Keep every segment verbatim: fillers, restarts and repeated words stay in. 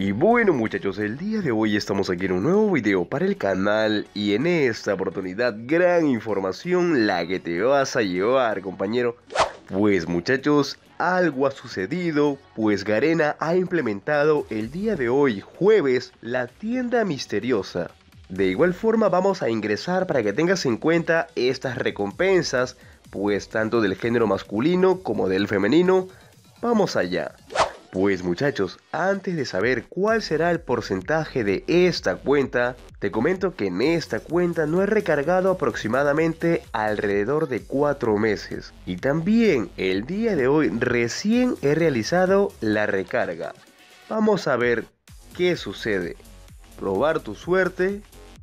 Y bueno muchachos, el día de hoy estamos aquí en un nuevo video para el canal y en esta oportunidad gran información la que te vas a llevar, compañero. Pues muchachos, algo ha sucedido, pues Garena ha implementado el día de hoy, jueves, la tienda misteriosa. De igual forma vamos a ingresar para que tengas en cuenta estas recompensas, pues tanto del género masculino como del femenino. Vamos allá. Pues muchachos, antes de saber cuál será el porcentaje de esta cuenta, te comento que en esta cuenta no he recargado aproximadamente alrededor de cuatro meses. Y también el día de hoy recién he realizado la recarga. Vamos a ver qué sucede. Probar tu suerte.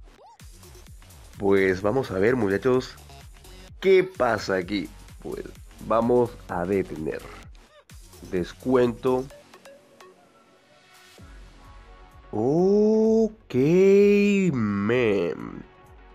Pues vamos a ver muchachos, ¿qué pasa aquí? Pues vamos a detener. Descuento. Ok, man.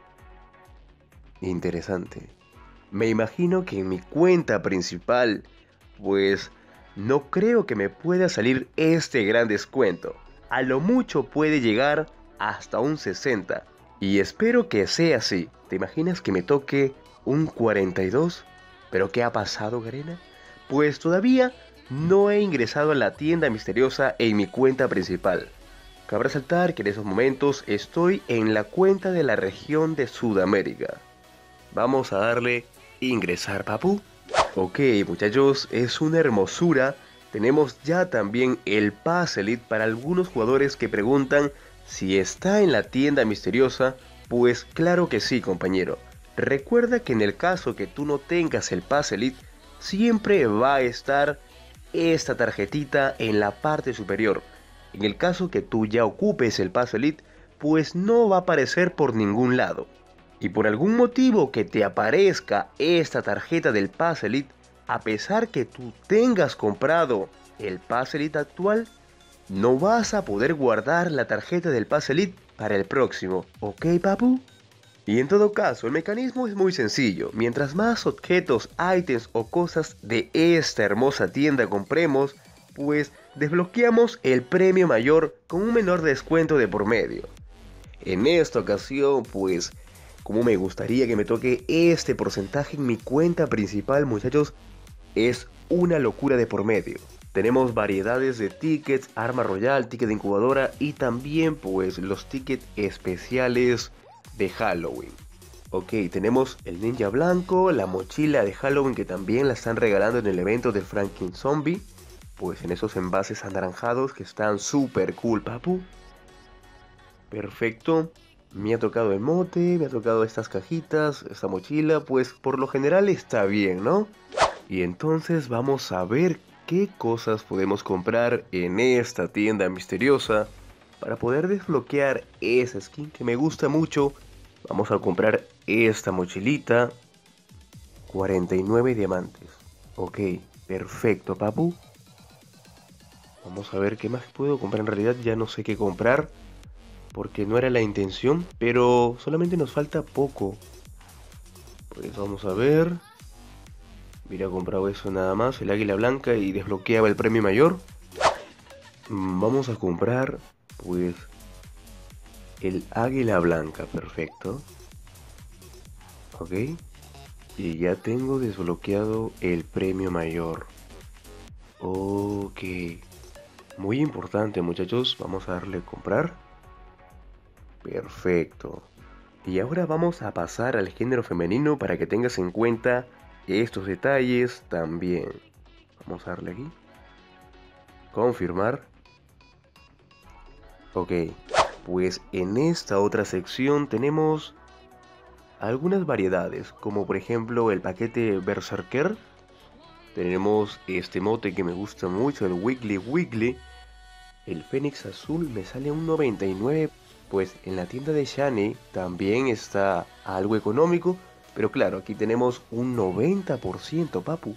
Interesante. Me imagino que en mi cuenta principal, pues no creo que me pueda salir este gran descuento. A lo mucho puede llegar hasta un sesenta. Y espero que sea así. ¿Te imaginas que me toque un cuarenta y dos? ¿Pero qué ha pasado, Garena? Pues todavía no he ingresado a la tienda misteriosa en mi cuenta principal. Cabe resaltar que en esos momentos estoy en la cuenta de la región de Sudamérica. Vamos a darle ingresar, papu. Ok, muchachos, es una hermosura. Tenemos ya también el Pase Elite para algunos jugadores que preguntan si está en la tienda misteriosa. Pues claro que sí, compañero. Recuerda que en el caso que tú no tengas el Pase Elite, siempre va a estar esta tarjetita en la parte superior. En el caso que tú ya ocupes el Pase Elite, pues no va a aparecer por ningún lado. Y por algún motivo que te aparezca esta tarjeta del Pase Elite, a pesar que tú tengas comprado el Pase Elite actual, no vas a poder guardar la tarjeta del Pase Elite para el próximo. ¿Ok, papu? Y en todo caso, el mecanismo es muy sencillo. Mientras más objetos, ítems o cosas de esta hermosa tienda compremos, pues desbloqueamos el premio mayor con un menor descuento de por medio. En esta ocasión, pues, como me gustaría que me toque este porcentaje en mi cuenta principal, muchachos, es una locura de por medio. Tenemos variedades de tickets, arma royal, ticket de incubadora y también pues los tickets especiales de Halloween. Ok, tenemos el ninja blanco, la mochila de Halloween que también la están regalando en el evento del Franklin Zombie. Pues en esos envases anaranjados que están súper cool, papu. Perfecto. Me ha tocado el mote, me ha tocado estas cajitas, esta mochila. Pues por lo general está bien, ¿no? Y entonces vamos a ver qué cosas podemos comprar en esta tienda misteriosa para poder desbloquear esa skin que me gusta mucho. Vamos a comprar esta mochilita. cuarenta y nueve diamantes. Ok, perfecto, papu. Vamos a ver qué más puedo comprar. En realidad ya no sé qué comprar, porque no era la intención, pero solamente nos falta poco. Pues vamos a ver. Hubiera comprado eso nada más, el águila blanca, y desbloqueaba el premio mayor. Mm, Vamos a comprar, pues, el águila blanca, perfecto. Ok. Y ya tengo desbloqueado el premio mayor. Ok. Muy importante, muchachos. Vamos a darle a comprar. Perfecto. Y ahora vamos a pasar al género femenino para que tengas en cuenta estos detalles también. Vamos a darle aquí. Confirmar. Ok. Pues en esta otra sección tenemos algunas variedades, como por ejemplo el paquete Berserker. Tenemos este mote que me gusta mucho, el Wiggly Wiggly. El Fénix azul me sale a un noventa y nueve. Pues en la tienda de Shani también está algo económico. Pero claro, aquí tenemos un noventa por ciento, papu.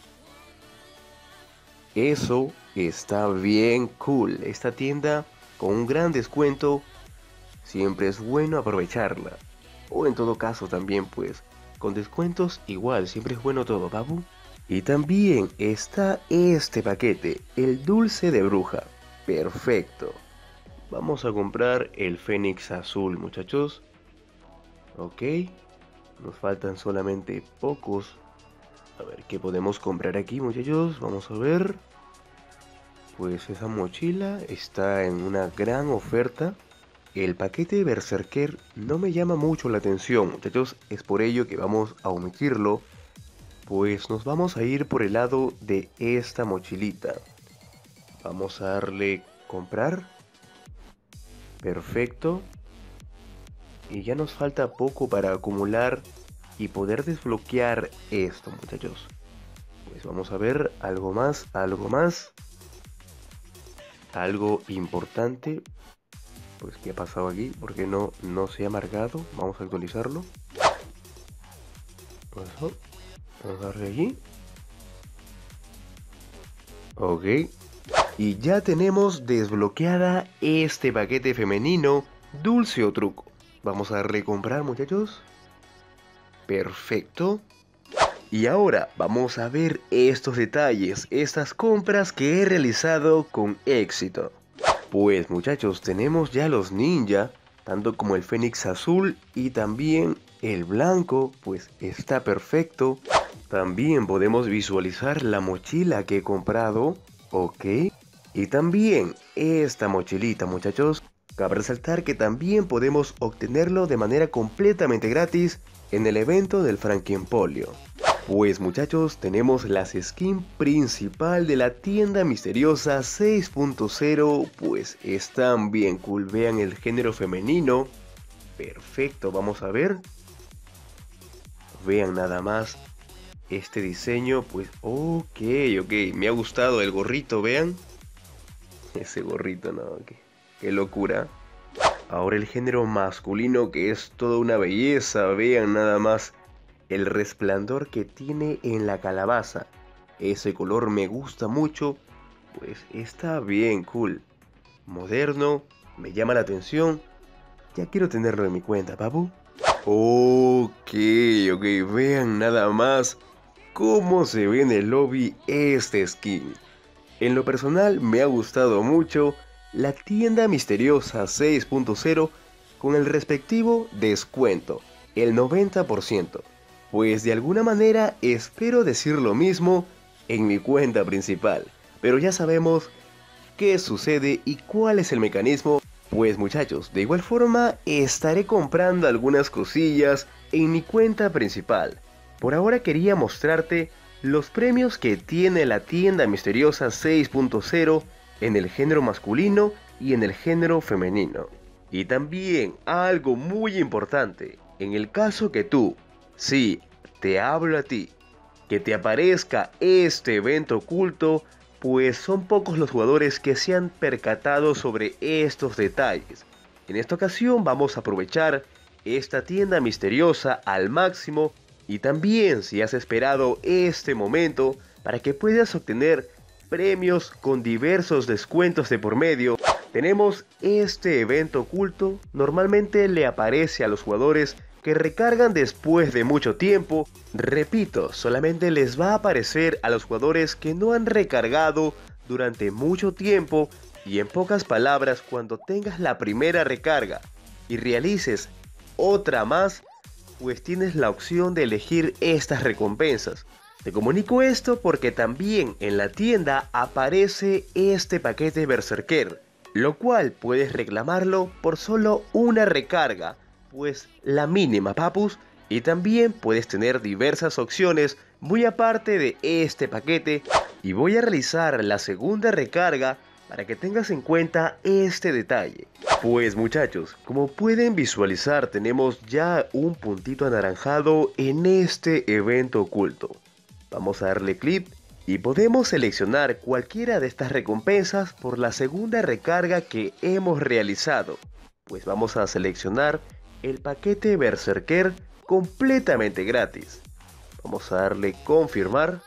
Eso está bien cool. Esta tienda con un gran descuento. Siempre es bueno aprovecharla. O en todo caso también pues con descuentos igual. Siempre es bueno todo, papu. Y también está este paquete, el dulce de bruja. Perfecto. Vamos a comprar el Fénix azul, muchachos. Ok. Nos faltan solamente pocos. A ver, ¿qué podemos comprar aquí, muchachos? Vamos a ver. Pues esa mochila está en una gran oferta. El paquete Berserker no me llama mucho la atención, muchachos. Es por ello que vamos a omitirlo. Pues nos vamos a ir por el lado de esta mochilita. Vamos a darle comprar. Perfecto. Y ya nos falta poco para acumular y poder desbloquear esto, muchachos. Pues vamos a ver algo más, algo más. Algo importante. Pues qué ha pasado aquí, porque no, no se ha marcado. Vamos a actualizarlo. Eso. Vamos a darle aquí. Ok. Y ya tenemos desbloqueada este paquete femenino, dulce o truco. Vamos a darle comprar, muchachos. Perfecto. Y ahora vamos a ver estos detalles, estas compras que he realizado con éxito. Pues muchachos, tenemos ya los ninja, tanto como el Fénix azul y también el blanco, pues está perfecto. También podemos visualizar la mochila que he comprado, ok. Y también esta mochilita, muchachos. Cabe resaltar que también podemos obtenerlo de manera completamente gratis en el evento del Frankenpolio. Pues muchachos, tenemos las skins principal de la tienda misteriosa seis punto cero, pues están bien cool. Vean el género femenino. Perfecto, vamos a ver. Vean nada más este diseño, pues ok, ok, me ha gustado el gorrito, vean. Ese gorrito, no, qué, qué locura. Ahora el género masculino, que es toda una belleza, vean nada más el resplandor que tiene en la calabaza. Ese color me gusta mucho, pues está bien cool. Moderno, me llama la atención. Ya quiero tenerlo en mi cuenta, papu. Ok, ok, vean nada más cómo se ve en el lobby este skin. En lo personal me ha gustado mucho la tienda misteriosa seis punto cero con el respectivo descuento, el noventa por ciento. Pues de alguna manera espero decir lo mismo en mi cuenta principal, pero ya sabemos qué sucede y cuál es el mecanismo. Pues muchachos, de igual forma estaré comprando algunas cosillas en mi cuenta principal. Por ahora quería mostrarte los premios que tiene la tienda misteriosa seis punto cero en el género masculino y en el género femenino. Y también algo muy importante, en el caso que tú, sí, te hablo a ti, que te aparezca este evento oculto, pues son pocos los jugadores que se han percatado sobre estos detalles. En esta ocasión vamos a aprovechar esta tienda misteriosa al máximo y también si has esperado este momento para que puedas obtener premios con diversos descuentos de por medio. Tenemos este evento oculto, normalmente le aparece a los jugadores que recargan después de mucho tiempo. Repito, solamente les va a aparecer a los jugadores que no han recargado durante mucho tiempo y en pocas palabras, cuando tengas la primera recarga y realices otra más, pues tienes la opción de elegir estas recompensas. Te comunico esto porque también en la tienda aparece este paquete Berserker, lo cual puedes reclamarlo por solo una recarga, pues la mínima, papus, y también puedes tener diversas opciones muy aparte de este paquete. Y voy a realizar la segunda recarga para que tengas en cuenta este detalle. Pues muchachos, como pueden visualizar, tenemos ya un puntito anaranjado en este evento oculto. Vamos a darle clic y podemos seleccionar cualquiera de estas recompensas por la segunda recarga que hemos realizado. Pues vamos a seleccionar el paquete Berserker completamente gratis. Vamos a darle confirmar.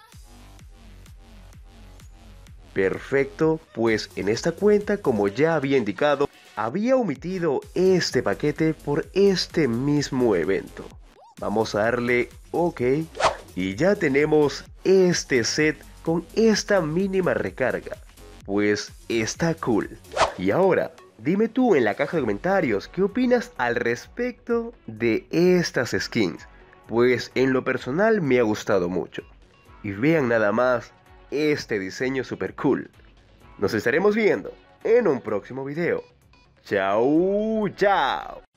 Perfecto, pues en esta cuenta, como ya había indicado, había omitido este paquete por este mismo evento. Vamos a darle OK y ya tenemos este set con esta mínima recarga. Pues está cool. Y ahora Dime tú en la caja de comentarios qué opinas al respecto de estas skins, pues en lo personal me ha gustado mucho. Y vean nada más este diseño super cool. Nos estaremos viendo en un próximo video. Chao, chao.